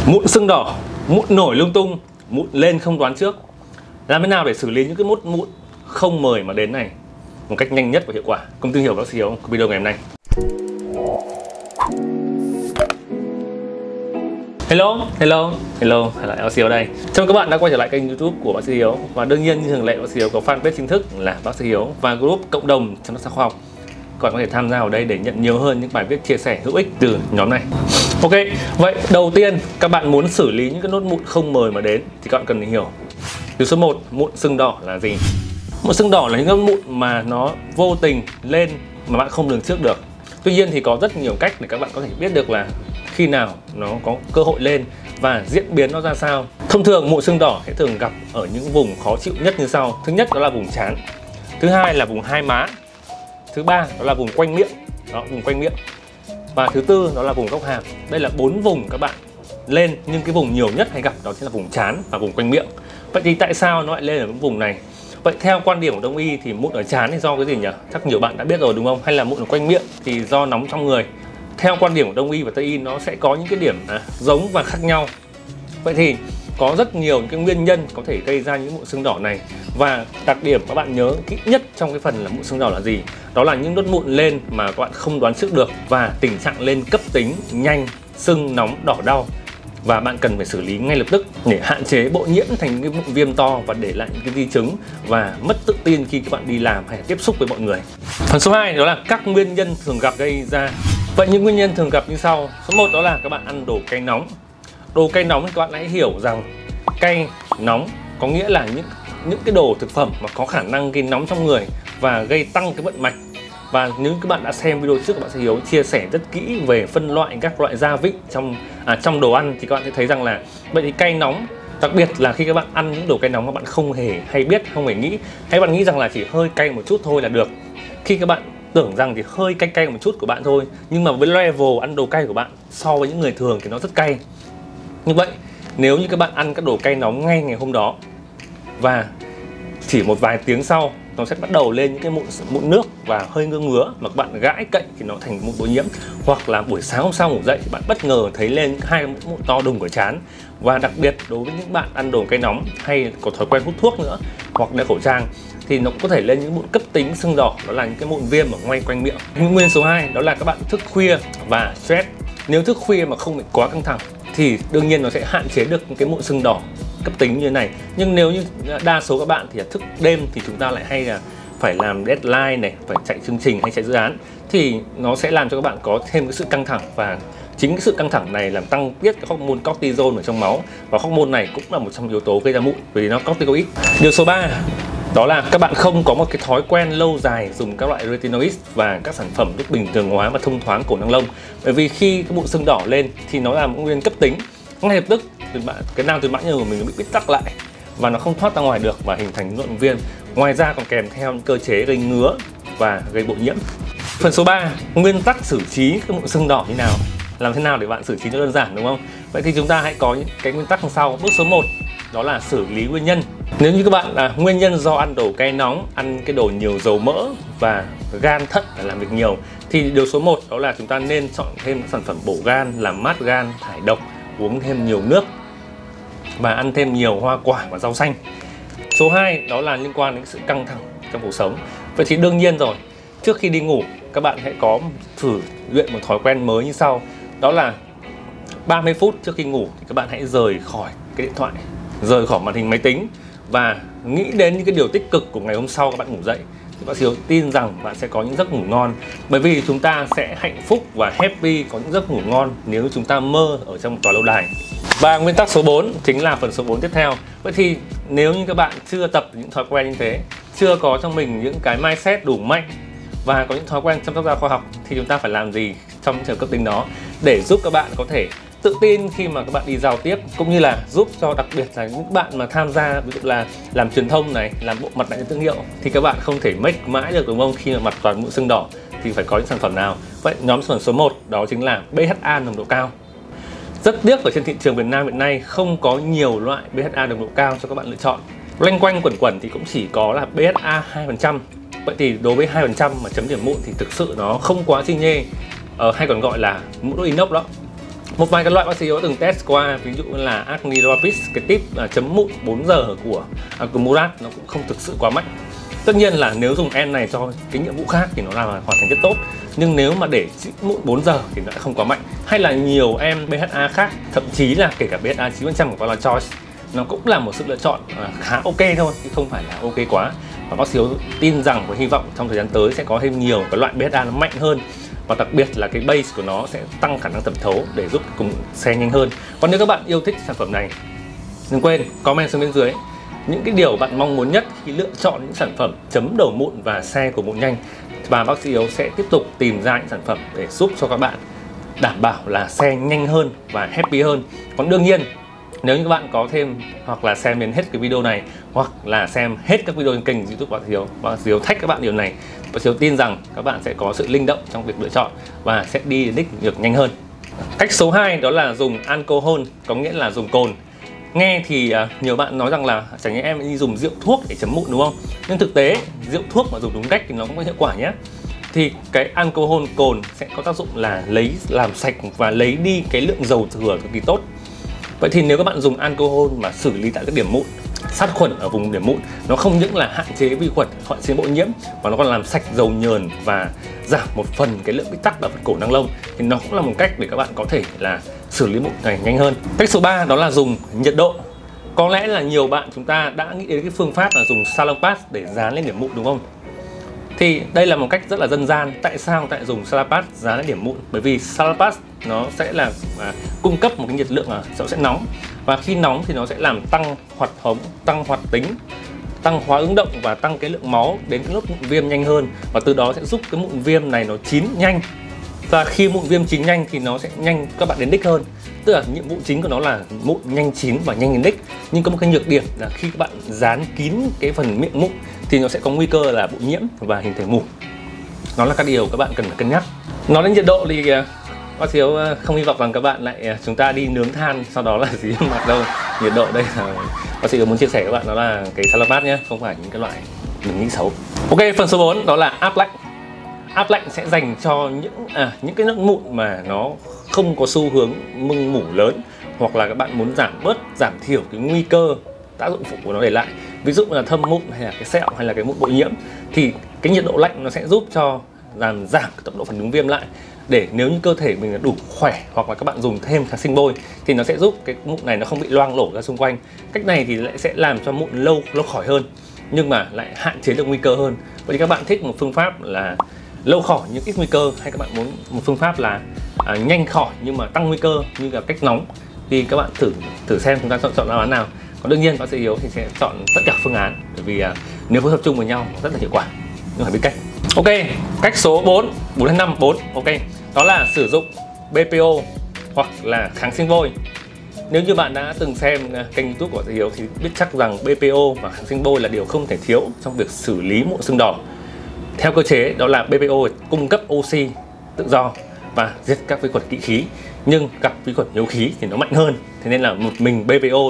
Mụn sưng đỏ, mụn nổi lung tung, mụn lên không đoán trước. Làm thế nào để xử lý những cái mụn không mời mà đến này một cách nhanh nhất và hiệu quả? Cùng tìm hiểu bác sĩ Hiếu của video ngày hôm nay. Hello, lại bác sĩ Hiếu đây. Chào mừng các bạn đã quay trở lại kênh YouTube của bác sĩ Hiếu. Và đương nhiên như thường lệ, bác sĩ Hiếu có fanpage chính thức là bác sĩ Hiếu và group cộng đồng chăm sóc khoa học. Các bạn có thể tham gia vào đây để nhận nhiều hơn những bài viết chia sẻ hữu ích từ nhóm này. Ok, vậy đầu tiên các bạn muốn xử lý những cái nốt mụn không mời mà đến thì các bạn cần hiểu. Điều số 1, mụn sưng đỏ là gì? Mụn sưng đỏ là những nốt mụn mà nó vô tình lên mà bạn không lường trước được. Tuy nhiên thì có rất nhiều cách để các bạn có thể biết được là khi nào nó có cơ hội lên và diễn biến nó ra sao. Thông thường mụn sưng đỏ sẽ thường gặp ở những vùng khó chịu nhất như sau. Thứ nhất đó là vùng trán, thứ hai là vùng hai má, thứ ba đó là vùng quanh miệng, vùng quanh miệng, và thứ tư đó là vùng góc hàm. Đây là 4 vùng các bạn lên, nhưng cái vùng nhiều nhất hay gặp đó chính là vùng trán và vùng quanh miệng. Vậy thì tại sao nó lại lên ở những vùng này? Vậy theo quan điểm của Đông y thì mụn ở trán thì do cái gì nhỉ? Chắc nhiều bạn đã biết rồi đúng không? Hay là mụn ở quanh miệng thì do nóng trong người? Theo quan điểm của Đông y và Tây y nó sẽ có những cái điểm giống và khác nhau. Vậy thì có rất nhiều những cái nguyên nhân có thể gây ra những mụn sưng đỏ này, và đặc điểm các bạn nhớ kỹ nhất trong cái phần là mụn sưng đỏ là gì? Đó là những nốt mụn lên mà các bạn không đoán trước được, và tình trạng lên cấp tính, nhanh, sưng, nóng, đỏ, đau, và bạn cần phải xử lý ngay lập tức để hạn chế bội nhiễm thành những cái mụn viêm to và để lại những cái di chứng và mất tự tin khi các bạn đi làm hay tiếp xúc với mọi người. Phần số 2 đó là các nguyên nhân thường gặp gây ra. Vậy những nguyên nhân thường gặp như sau. Số 1 đó là các bạn ăn đồ cay nóng. Đồ cay nóng thì các bạn hãy hiểu rằng cay nóng có nghĩa là những cái đồ thực phẩm mà có khả năng gây nóng trong người và gây tăng cái vận mạch. Và nếu các bạn đã xem video trước, bạn sẽ Hiếu chia sẻ rất kỹ về phân loại các loại gia vị trong đồ ăn, thì các bạn sẽ thấy rằng là vậy thì cay nóng, đặc biệt là khi các bạn ăn những đồ cay nóng mà bạn không hề hay biết, không hề nghĩ, hay bạn nghĩ rằng là chỉ hơi cay một chút thôi là được. Khi các bạn tưởng rằng thì hơi cay một chút của bạn thôi, nhưng mà với level ăn đồ cay của bạn so với những người thường thì nó rất cay. Như vậy nếu như các bạn ăn các đồ cay nóng ngay ngày hôm đó và chỉ một vài tiếng sau nó sẽ bắt đầu lên những cái mụn nước và hơi ngứa mà các bạn gãi cậy thì nó thành mụn bội nhiễm, hoặc là buổi sáng hôm sau ngủ dậy thì bạn bất ngờ thấy lên hai mụn to đùng ở trán. Và đặc biệt đối với những bạn ăn đồ cay nóng hay có thói quen hút thuốc nữa hoặc đeo khẩu trang thì nó cũng có thể lên những mụn cấp tính sưng đỏ, đó là những cái mụn viêm ở ngay quanh miệng. Nguyên số 2 đó là các bạn thức khuya và stress. Nếu thức khuya mà không bị quá căng thẳng thì đương nhiên nó sẽ hạn chế được những cái mụn sưng đỏ cấp tính như thế này. Nhưng nếu như đa số các bạn thì thức đêm thì chúng ta lại hay là phải làm deadline này, phải chạy chương trình hay chạy dự án, thì nó sẽ làm cho các bạn có thêm cái sự căng thẳng, và chính cái sự căng thẳng này làm tăng tiết cái hormone cortisol ở trong máu, và hormone này cũng là một trong yếu tố gây ra mụn vì nó corticoid. Điều số 3 đó là các bạn không có một cái thói quen lâu dài dùng các loại retinoid và các sản phẩm giúp bình thường hóa và thông thoáng cổ năng lông. Bởi vì khi cái mụn sưng đỏ lên thì nó là một nguyên cấp tính, ngay lập tức cái nang tuyến bã nhờn của mình nó bị bít tắc lại và nó không thoát ra ngoài được và hình thành nhuận viêm. Ngoài ra còn kèm theo những cơ chế gây ngứa và gây bội nhiễm. Phần số 3, nguyên tắc xử trí cái mụn sưng đỏ như nào? Làm thế nào để bạn xử trí nó đơn giản, đúng không? Vậy thì chúng ta hãy có những cái nguyên tắc như sau. Bước số 1 đó là xử lý nguyên nhân. Nếu như các bạn là nguyên nhân do ăn đồ cay nóng, ăn cái đồ nhiều dầu mỡ và gan thận làm việc nhiều, thì điều số 1 đó là chúng ta nên chọn thêm sản phẩm bổ gan, làm mát gan, thải độc, uống thêm nhiều nước và ăn thêm nhiều hoa quả và rau xanh. Số 2 đó là liên quan đến sự căng thẳng trong cuộc sống. Vậy thì đương nhiên rồi, trước khi đi ngủ các bạn hãy có thử luyện một thói quen mới như sau. Đó là 30 phút trước khi ngủ thì các bạn hãy rời khỏi cái điện thoại, rời khỏi màn hình máy tính và nghĩ đến những cái điều tích cực của ngày hôm sau các bạn ngủ dậy. Thì bác sĩ tin rằng bạn sẽ có những giấc ngủ ngon, bởi vì chúng ta sẽ hạnh phúc và happy, có những giấc ngủ ngon nếu chúng ta mơ ở trong một tòa lâu đài. Và nguyên tắc số 4 chính là phần số 4 tiếp theo. Vậy thì nếu như các bạn chưa tập những thói quen như thế, chưa có trong mình những cái mindset đủ mạnh và có những thói quen chăm sóc da khoa học, thì chúng ta phải làm gì trong trường cấp tính đó để giúp các bạn có thể tự tin khi mà các bạn đi giao tiếp, cũng như là giúp cho đặc biệt là những bạn mà tham gia ví dụ là làm truyền thông này, làm bộ mặt đại diện thương hiệu, thì các bạn không thể make mãi được, đúng không? Khi mà mặt toàn mụn sưng đỏ thì phải có những sản phẩm nào? Vậy nhóm sản phẩm số 1 đó chính là BHA nồng độ cao. Rất tiếc ở trên thị trường Việt Nam hiện nay không có nhiều loại BHA nồng độ cao cho các bạn lựa chọn. Loanh quanh quẩn quẩn thì cũng chỉ có là BHA 2%. Vậy thì đối với 2% mà chấm điểm mụn thì thực sự nó không quá xi nhê, hay còn gọi là mụn đốt inox đó. Một vài cái loại bác sĩ có từng test qua, ví dụ như là Acnirapis, cái tip chấm mụn 4 giờ của Murad nó cũng không thực sự quá mạnh. Tất nhiên là nếu dùng N này cho cái nhiệm vụ khác thì nó làm hoàn thành rất tốt, nhưng nếu mà để trị mụn 4 giờ thì nó lại không quá mạnh. Hay là nhiều em BHA khác, thậm chí là kể cả BHA 9% của Color Choice, nó cũng là một sự lựa chọn khá ok thôi, chứ không phải là ok quá. Và bác sĩ tin rằng và hy vọng trong thời gian tới sẽ có thêm nhiều cái loại BHA nó mạnh hơn, và đặc biệt là cái base của nó sẽ tăng khả năng thẩm thấu để giúp cùng xe nhanh hơn. Còn nếu các bạn yêu thích sản phẩm này, đừng quên comment xuống bên dưới những cái điều bạn mong muốn nhất khi lựa chọn những sản phẩm chấm đầu mụn và xe của mụn nhanh, và bác sĩ Hiếu sẽ tiếp tục tìm ra những sản phẩm để giúp cho các bạn đảm bảo là xe nhanh hơn và happy hơn. Còn đương nhiên nếu như các bạn có thêm hoặc là xem đến hết cái video này, hoặc là xem hết các video trên kênh YouTube bác sĩ Hiếu, bác sĩ Hiếu thách các bạn điều này, bác sĩ Hiếu tin rằng các bạn sẽ có sự linh động trong việc lựa chọn và sẽ đi đến đích được nhanh hơn. Cách số 2 đó là dùng alcohol, có nghĩa là dùng cồn. Nghe thì nhiều bạn nói rằng là chẳng nhẽ em đi dùng rượu thuốc để chấm mụn đúng không? Nhưng thực tế rượu thuốc mà dùng đúng cách thì nó cũng có hiệu quả nhé. Thì cái alcohol, cồn sẽ có tác dụng là làm sạch và lấy đi cái lượng dầu thừa cực kỳ tốt. Vậy thì nếu các bạn dùng alcohol mà xử lý tại các điểm mụn, sát khuẩn ở vùng điểm mụn, nó không những là hạn chế vi khuẩn hoại xến bội nhiễm mà nó còn làm sạch dầu nhờn và giảm một phần cái lượng bít tắc ở phần cổ nang lông, thì nó cũng là một cách để các bạn có thể là xử lý mụn này nhanh hơn. Cách số 3 đó là dùng nhiệt độ. Có lẽ là nhiều bạn chúng ta đã nghĩ đến cái phương pháp là dùng salon pads để dán lên điểm mụn đúng không? Thì đây là một cách rất là dân gian. Tại sao tại dùng salon pads dán lên điểm mụn? Bởi vì salon pads nó sẽ là cung cấp một cái nhiệt lượng nó sẽ nóng, và khi nóng thì nó sẽ làm tăng hoạt hống, tăng hoạt tính, tăng hóa ứng động và tăng cái lượng máu đến cái lúc mụn viêm nhanh hơn, và từ đó sẽ giúp cái mụn viêm này nó chín nhanh. Và khi mụn viêm chín nhanh thì nó sẽ nhanh các bạn đến đích hơn. Tức là nhiệm vụ chính của nó là mụn nhanh chín và nhanh đến đích. Nhưng có một cái nhược điểm là khi các bạn dán kín cái phần miệng mụn thì nó sẽ có nguy cơ là bụi nhiễm và hình thành mủ. Nó là các điều các bạn cần phải cân nhắc. Nói đến nhiệt độ thì bác sĩ Hiếu không hy vọng rằng các bạn lại chúng ta đi nướng than sau đó là gì mặt đâu. Nhiệt độ đây là bác sĩ Hiếu muốn chia sẻ với các bạn, đó là cái salon pad nhé, không phải những cái loại mình nghĩ xấu. Ok, phần số 4 đó là áp lạnh. Áp lạnh sẽ dành cho những cái nước mụn mà nó không có xu hướng mưng mủ lớn, hoặc là các bạn muốn giảm thiểu cái nguy cơ tác dụng phụ của nó để lại, ví dụ là thâm mụn hay là cái sẹo hay là cái mụn bội nhiễm, thì cái nhiệt độ lạnh nó sẽ giúp cho giảm cái tốc độ phản ứng viêm lại, để nếu như cơ thể mình đủ khỏe, hoặc là các bạn dùng thêm kháng sinh bôi thì nó sẽ giúp cái mụn này nó không bị loang lổ ra xung quanh. Cách này thì lại sẽ làm cho mụn lâu khỏi hơn, nhưng mà lại hạn chế được nguy cơ hơn. Vậy thì các bạn thích một phương pháp là lâu khỏi nhưng ít nguy cơ, hay các bạn muốn một phương pháp là nhanh khỏi nhưng mà tăng nguy cơ như là cách nóng, thì các bạn thử xem chúng ta chọn phương án nào. Còn đương nhiên bác sĩ Hiếu thì sẽ chọn tất cả phương án, bởi vì nếu phối hợp chung với nhau rất là hiệu quả, nhưng phải biết cách. Ok, cách số 4 hay 5, 4. Ok, đó là sử dụng BPO hoặc là kháng sinh vôi. Nếu như bạn đã từng xem kênh YouTube của bác sĩ Hiếu thì biết chắc rằng BPO và kháng sinh vôi là điều không thể thiếu trong việc xử lý mụn sưng đỏ. Theo cơ chế đó là BPO cung cấp oxy tự do và diệt các vi khuẩn kỵ khí, nhưng gặp vi khuẩn hiếu khí thì nó mạnh hơn. Thế nên là một mình BPO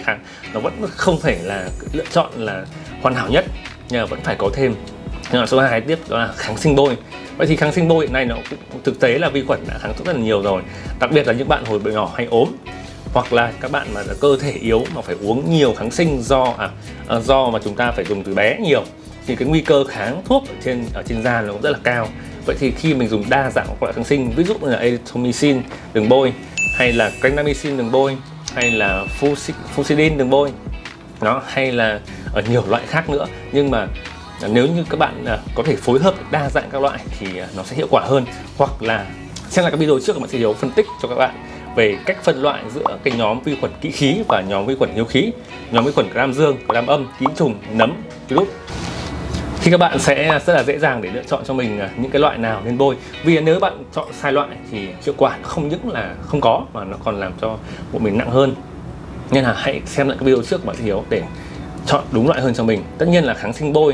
nó vẫn không thể là lựa chọn là hoàn hảo nhất, nhưng mà vẫn phải có thêm. Nhưng mà số 2 tiếp đó là kháng sinh bôi. Vậy thì kháng sinh bôi hiện nay nó cũng thực tế là vi khuẩn đã kháng thuốc rất là nhiều rồi, đặc biệt là những bạn hồi nhỏ hay ốm, hoặc là các bạn mà cơ thể yếu mà phải uống nhiều kháng sinh do mà chúng ta phải dùng từ bé nhiều, thì cái nguy cơ kháng thuốc ở trên da nó cũng rất là cao. Vậy thì khi mình dùng đa dạng các loại kháng sinh, ví dụ như là erythromycin đường bôi, hay là clindamycin đường bôi, hay là fusidin đường bôi, nó hay là ở nhiều loại khác nữa, nhưng mà nếu như các bạn có thể phối hợp đa dạng các loại thì nó sẽ hiệu quả hơn. Hoặc là xem lại các video trước, các bạn sẽ hiểu phân tích cho các bạn về cách phân loại giữa cái nhóm vi khuẩn kỵ khí và nhóm vi khuẩn hiếu khí, nhóm vi khuẩn gram dương, gram âm, ký trùng, nấm, virus. Thì các bạn sẽ rất là dễ dàng để lựa chọn cho mình những cái loại nào nên bôi. Vì nếu bạn chọn sai loại thì hiệu quả không những là không có mà nó còn làm cho bộ mình nặng hơn. Nên là hãy xem lại cái video trước của bạn Hiếu để chọn đúng loại hơn cho mình. Tất nhiên là kháng sinh bôi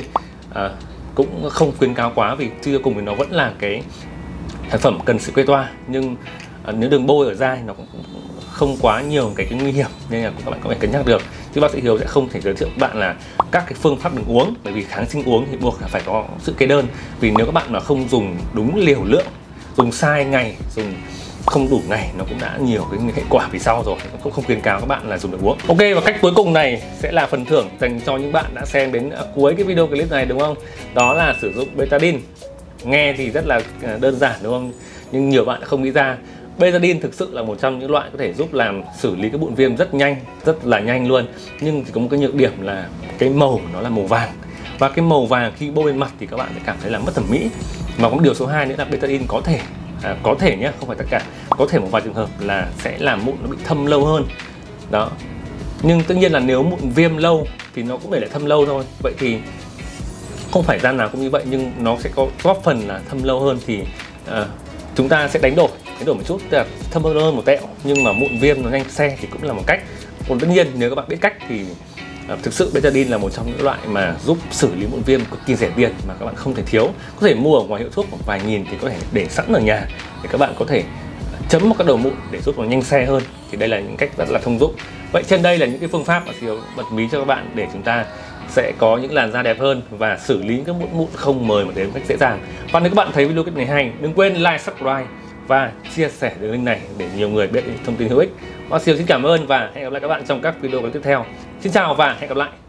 cũng không khuyến cáo quá, vì chưa cùng thì nó vẫn là cái sản phẩm cần sự kê toa, nhưng nếu đường bôi ở da thì nó cũng không quá nhiều cái nguy hiểm, nên là các bạn có thể cân nhắc được. Chứ bác sĩ Hiếu sẽ không thể giới thiệu các bạn là các cái phương pháp đừng uống, bởi vì kháng sinh uống thì buộc là phải có sự kê đơn. Vì nếu các bạn mà không dùng đúng liều lượng, dùng sai ngày, dùng không đủ ngày nó cũng đã nhiều cái hệ quả phía sau rồi, cũng không khuyến cáo các bạn là dùng để uống. Ok, và cách cuối cùng này sẽ là phần thưởng dành cho những bạn đã xem đến cuối cái video clip này, đúng không? Đó là sử dụng Betadine. Nghe thì rất là đơn giản đúng không? Nhưng nhiều bạn đã không nghĩ ra Betadine thực sự là một trong những loại có thể giúp làm xử lý cái mụn viêm rất nhanh, rất là nhanh luôn. Nhưng chỉ có một cái nhược điểm là cái màu nó là màu vàng. Và cái màu vàng khi bôi lên mặt thì các bạn sẽ cảm thấy là mất thẩm mỹ. Mà có một điều số 2 nữa là Betadine có thể nhé, không phải tất cả, có thể một vài trường hợp là sẽ làm mụn nó bị thâm lâu hơn. Đó. Nhưng tất nhiên là nếu mụn viêm lâu thì nó cũng phải lại thâm lâu thôi. Vậy thì không phải da nào cũng như vậy, nhưng nó sẽ có góp phần là thâm lâu hơn thì chúng ta sẽ đánh đổi một chút, tức là thâm hơn một tẹo nhưng mà mụn viêm nó nhanh xe thì cũng là một cách. Còn tất nhiên nếu các bạn biết cách thì thực sự Betadine là một trong những loại mà giúp xử lý mụn viêm cực kỳ rẻ tiền mà các bạn không thể thiếu. Có thể mua ở ngoài hiệu thuốc một vài nghìn thì có thể để sẵn ở nhà để các bạn có thể chấm một cái đầu mụn để giúp nó nhanh xe hơn. Thì đây là những cách rất là thông dụng. Vậy trên đây là những cái phương pháp mà Siêu bật mí cho các bạn để chúng ta sẽ có những làn da đẹp hơn và xử lý các mụn không mời mà đến một cách dễ dàng. Và nếu các bạn thấy video clip này hay, đừng quên like, subscribe và chia sẻ đường link này để nhiều người biết thông tin hữu ích. Siêu xin cảm ơn và hẹn gặp lại các bạn trong các video tiếp theo. Xin chào và hẹn gặp lại.